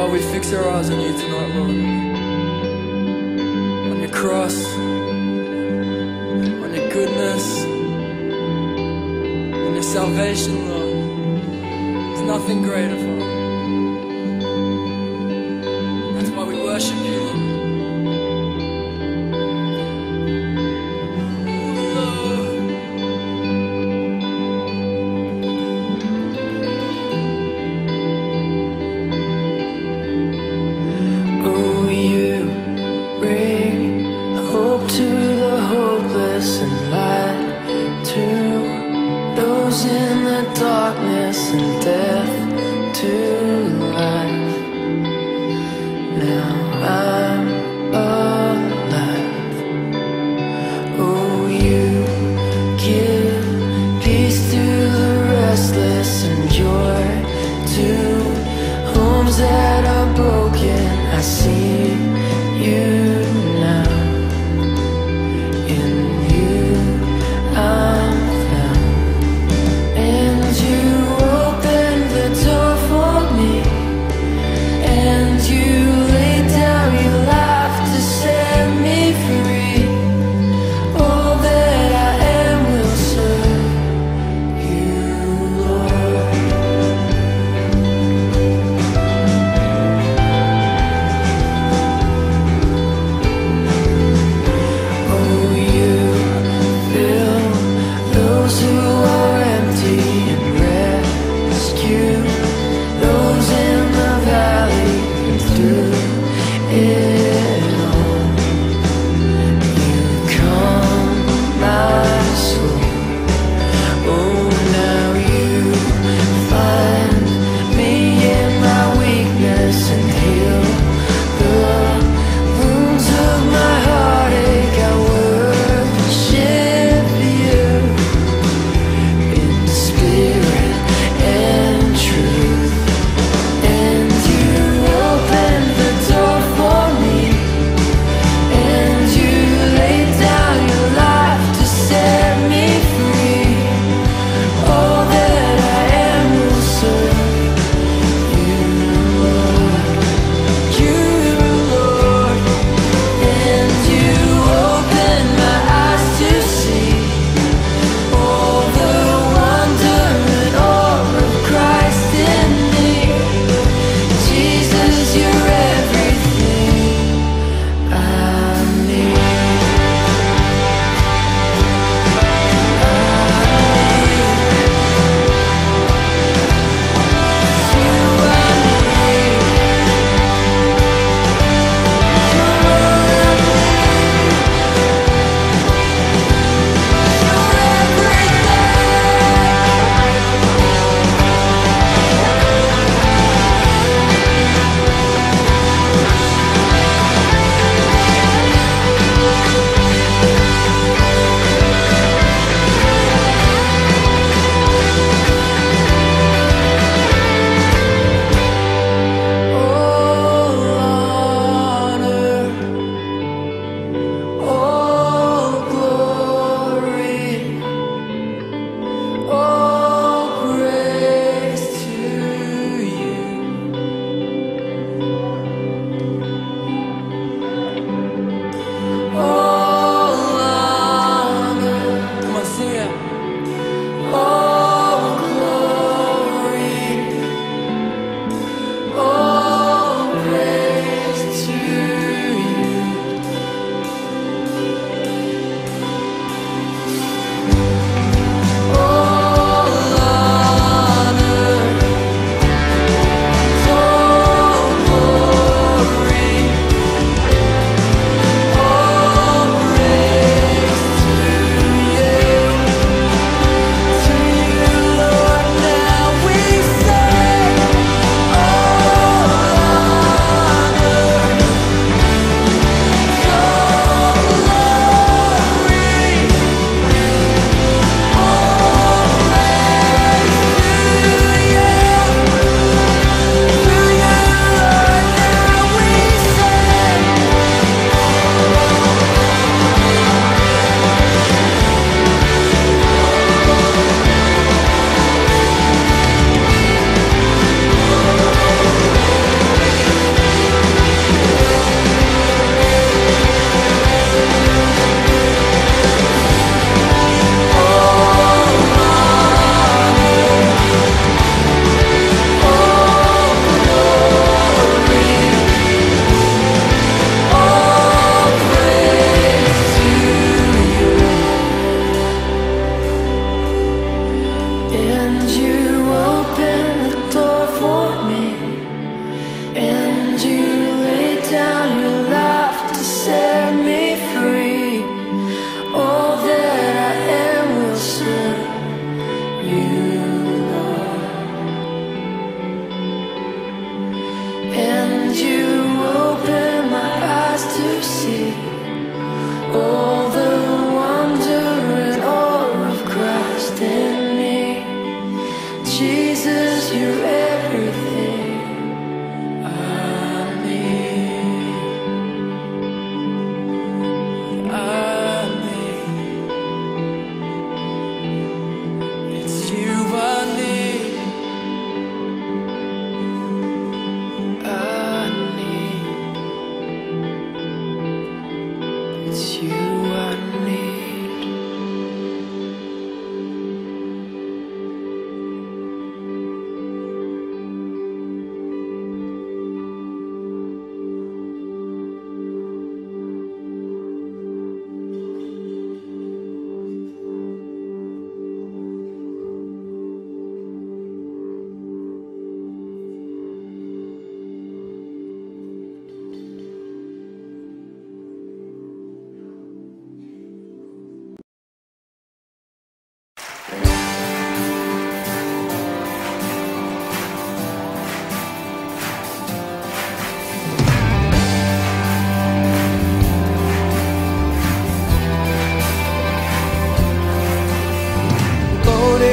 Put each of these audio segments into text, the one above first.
we fix our eyes on you tonight, Lord. On your cross, on your goodness, on your salvation, Lord. There's nothing greater, Father. That's why we worship you, Lord. Open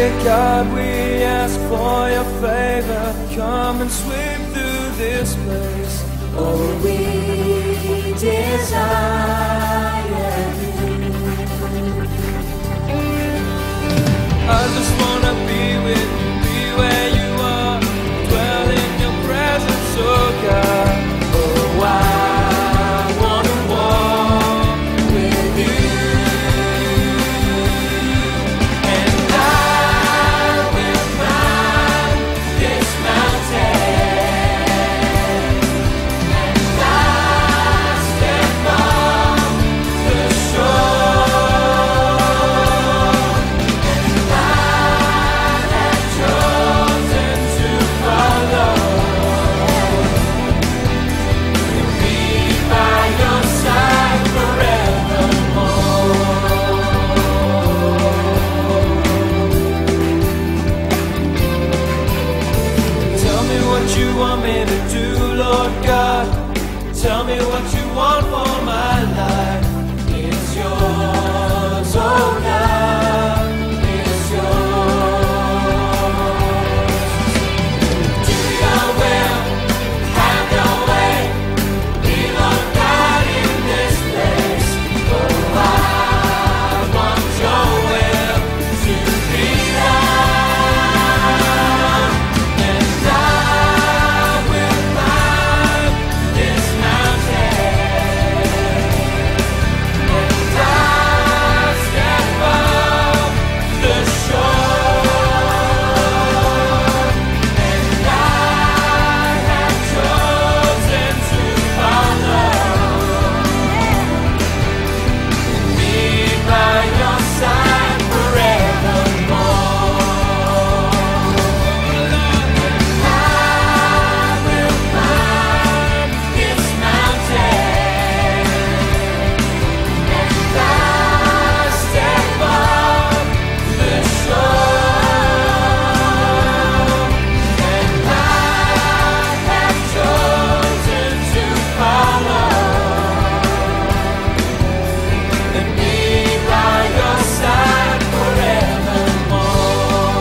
God, we ask for your favor. Come and sweep through this place. Oh, we desire you. I just wanna be with you, be where you are, dwell in your presence, oh God. Oh, I wanna walk with you. And I will climb this mountain. And I step on the shore. And I have chosen to follow. Be by your side forevermore. Tell me what you want me to do, Lord God. Tell me what you want for my life. It's yours, oh God, it's yours. Do your will, have your way, be Lord God in this place. Oh, I want your will to be done. And I will climb this mountain. And I step up the shore. And I have chosen to follow. Be by your side forevermore. I will climb this mountain. And I step up the shore. And I have chosen to follow. And be by your side forevermore.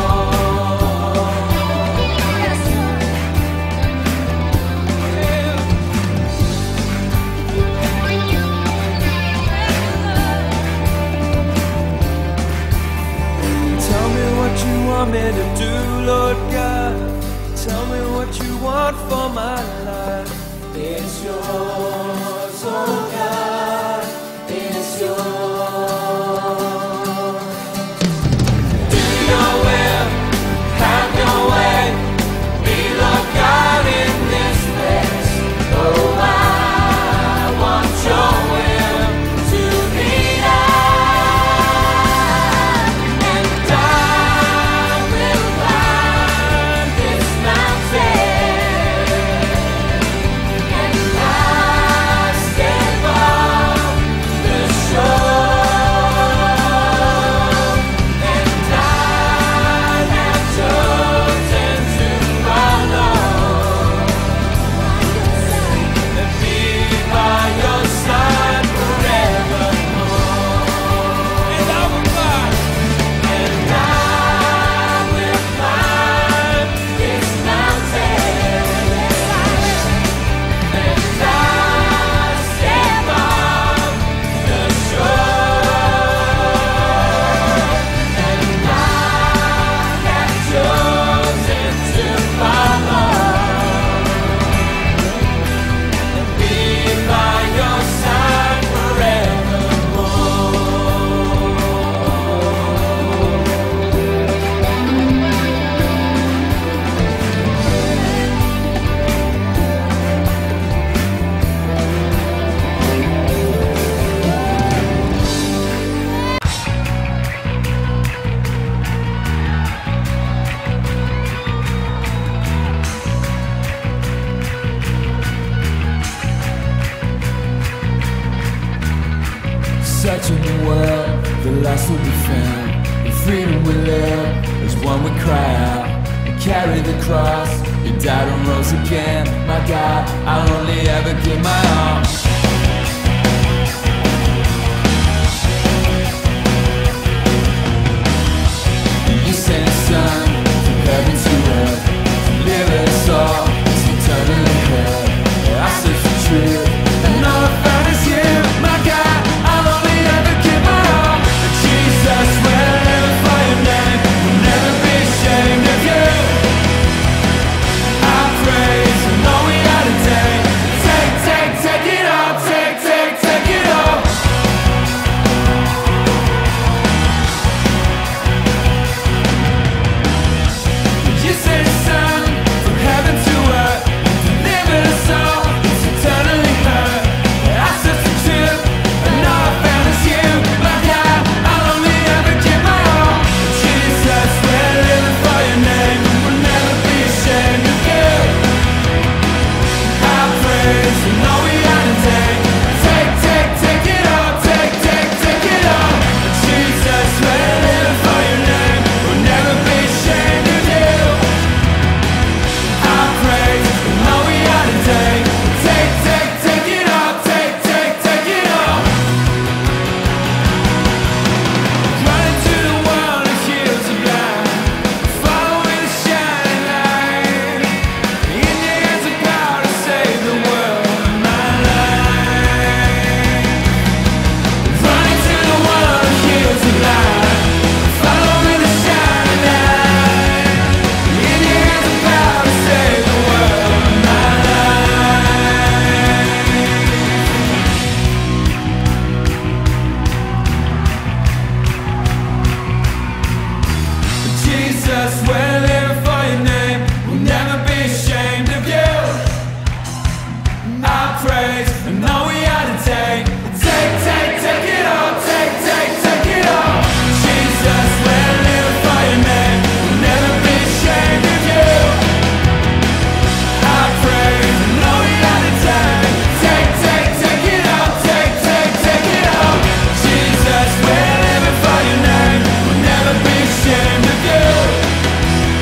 Tell me what you want me to do, Lord God. Tell me what you want for my life. It's yours, oh God, it's yours. Do your will, have your way, be Lord God in this place. Oh, I want your will to be done. And I will climb this mountain. And I step up the shore. And I have chosen to follow. And be by your side forevermore. And I will climb. And I will climb this mountain. And I step on the shore. And I have chosen to follow. And be by your side forevermore. Such a new world, the lost will be found. The freedom we live is one we cry out. And carry the cross, you died and rose again. My God, I'll only ever give my all. You Jesus, we're living for your name. We'll never be ashamed of you. Our praise, and all we had to take it all, take it all. Jesus, we're living for your name. We'll never be ashamed of you. Our praise, and all we had to take it all, take it all. Jesus, we're living for your name. We'll never be ashamed of you.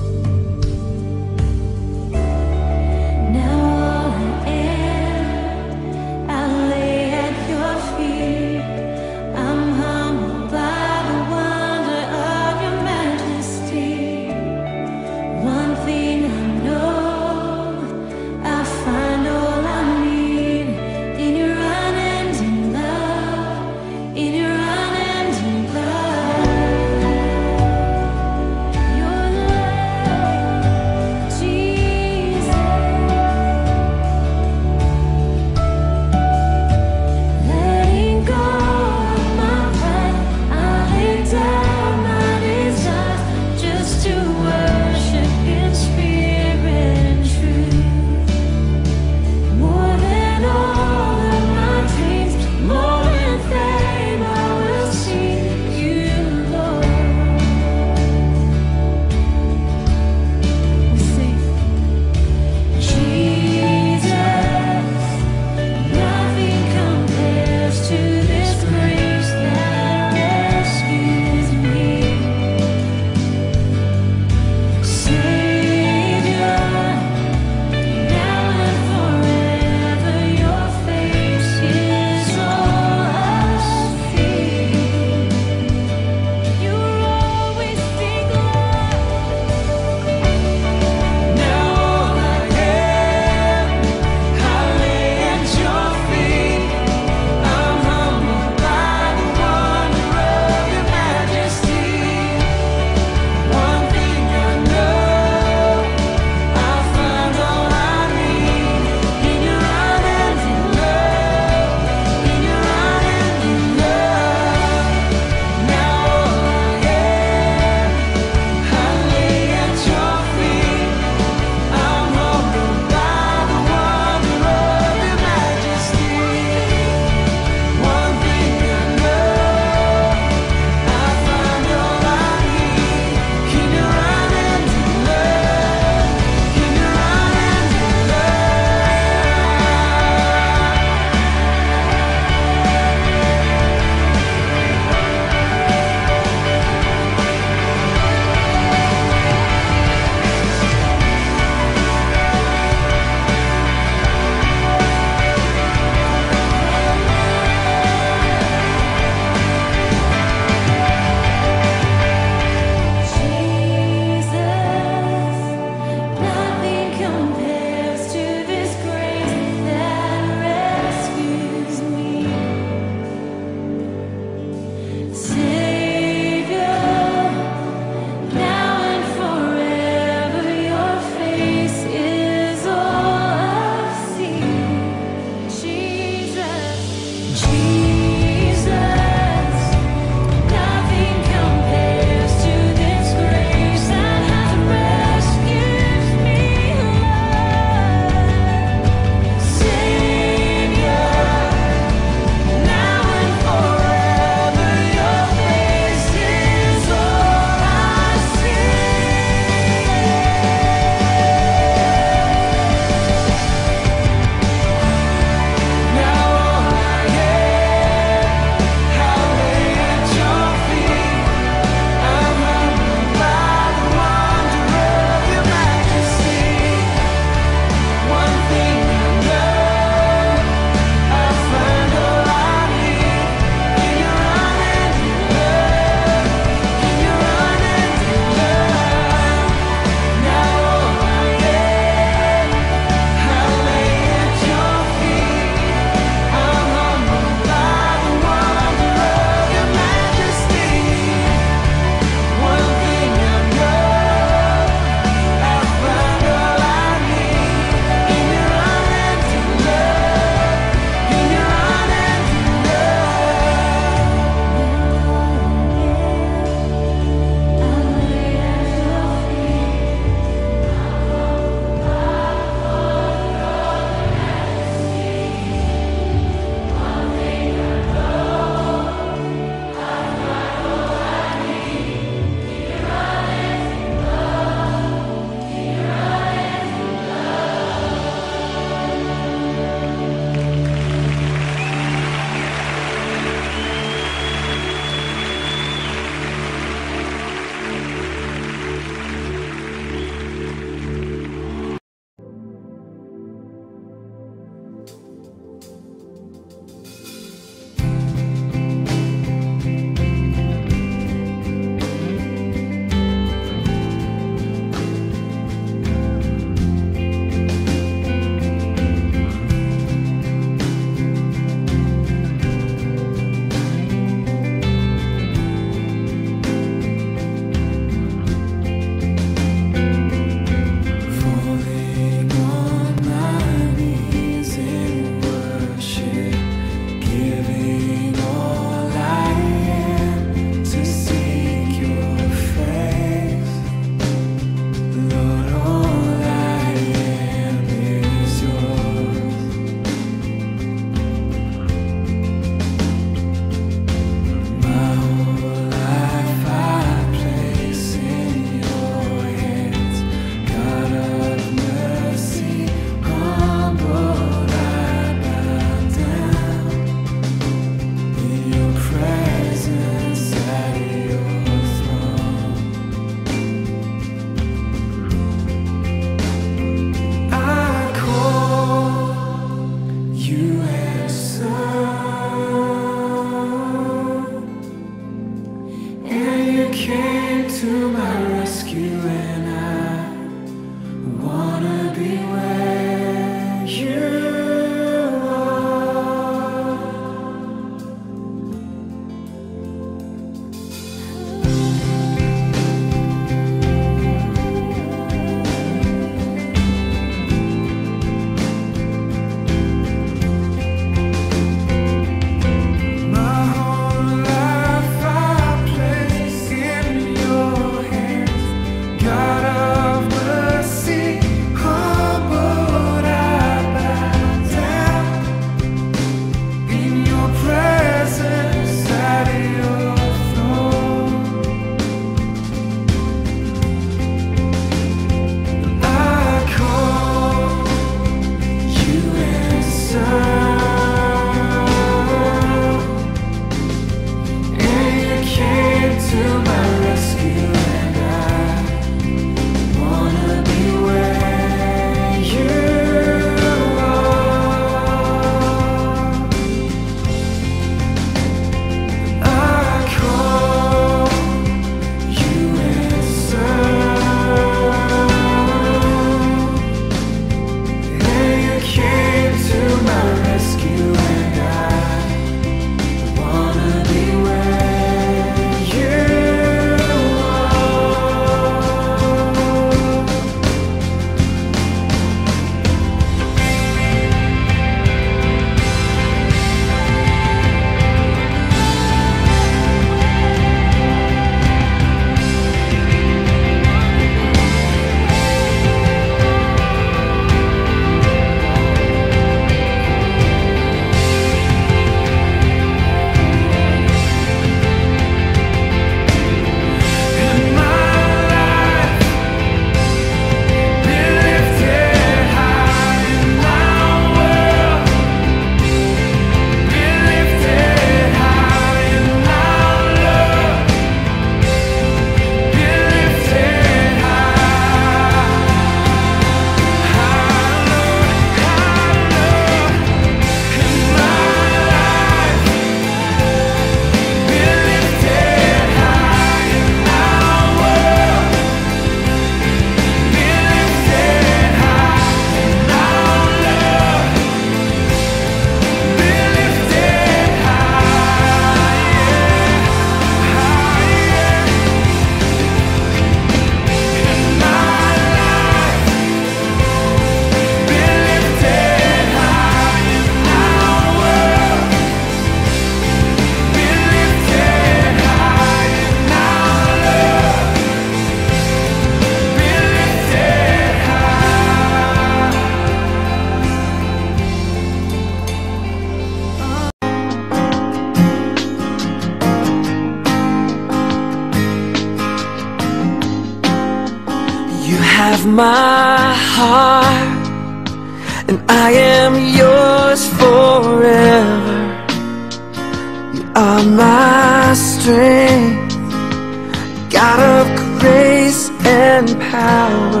my heart, and I am yours forever. You are my strength, God of grace and power.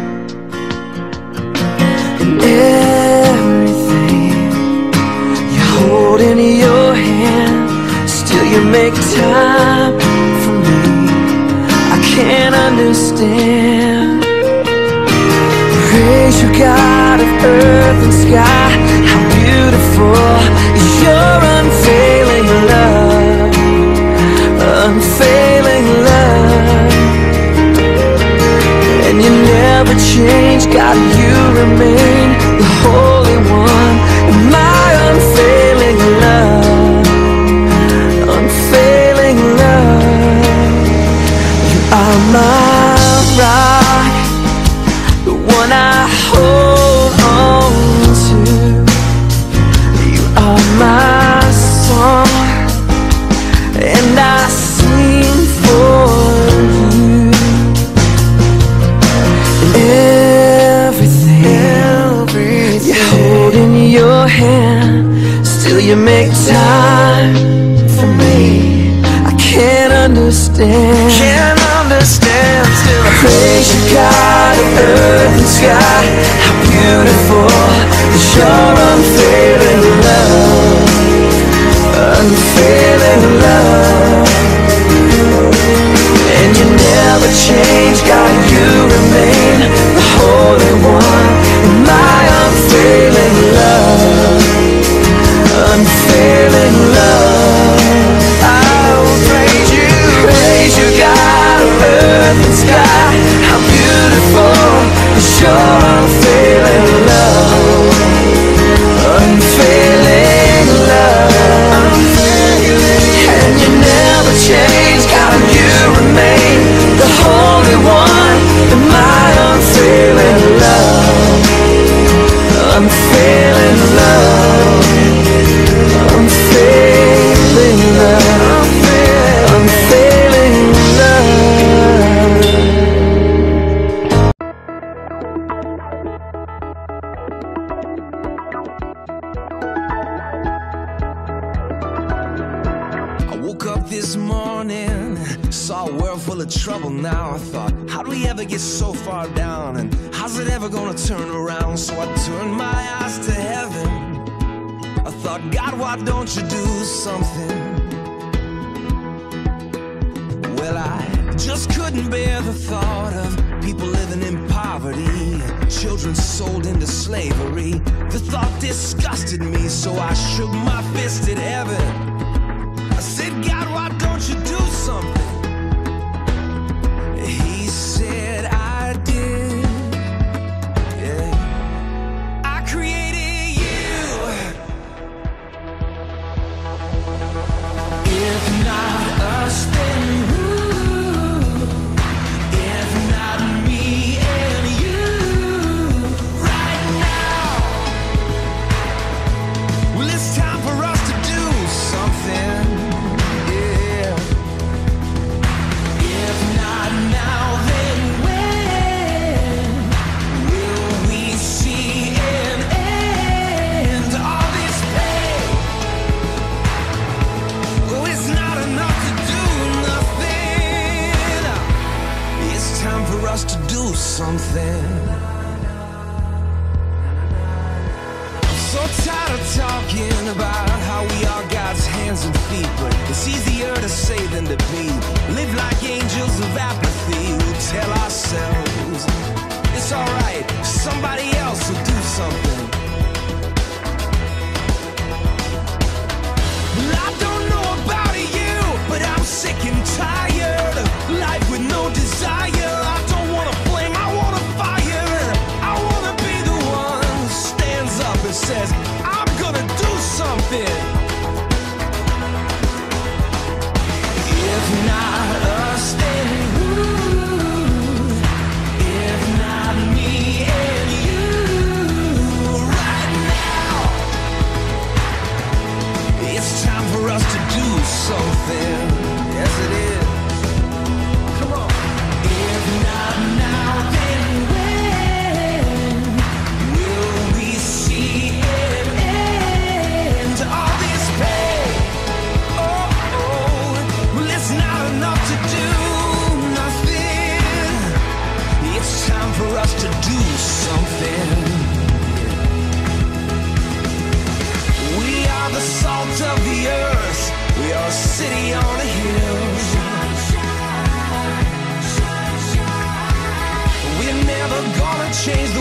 And everything you hold in your hand, still you make time for me. I can't understand. Praise you, God of earth and sky. How beautiful is your unfailing love, unfailing love. And you never change, God, you remain the Holy One. And my unfailing love, unfailing love. You are my rock, the one I hold on to. You are my song, and I sing for you. Everything you hold in your hand, still you make time for me. I can't understand, still I praise you, God of earth and sky. How beautiful is your unfailing love, unfailing love. And you never change, God, you remain the Holy One. And my unfailing love, unfailing love. I will praise you, God of earth and sky. How beautiful is your unfailing love, unfailing love. And you never change, God, you remain the Holy One. And my unfailing love, unfailing love, unfailing love, unfailing love. I woke up this morning, saw a world full of trouble now. I thought, how do we ever get so far down? And how's it ever gonna turn around? So I turned my eyes to heaven. I thought, God, why don't you do something? Well, I just couldn't bear the thought of people living in poverty, children sold into slavery. The thought disgusted me, so I shook my fist at heaven. I said, God, why don't you do something? He said, I did. Yeah. I created you. If not us, then who? If not me and you, right now. Well, it's time for us to do something. Yeah. If not now, then when will we see an end to all this pain? Oh, it's not enough to do nothing. It's time for us to do something. So tired of talking about how we are God's hands and feet, but it's easier to say than to be. Live like angels of apathy. We'll tell ourselves it's alright, somebody else will do something. Well, I don't know about you, but I'm sick and tired of life with no desire. I don't wanna blame, I wanna fire. I wanna be the one who stands up and says, I'm gonna do something. If not us, then who? If not me city on a hill. We're never gonna change the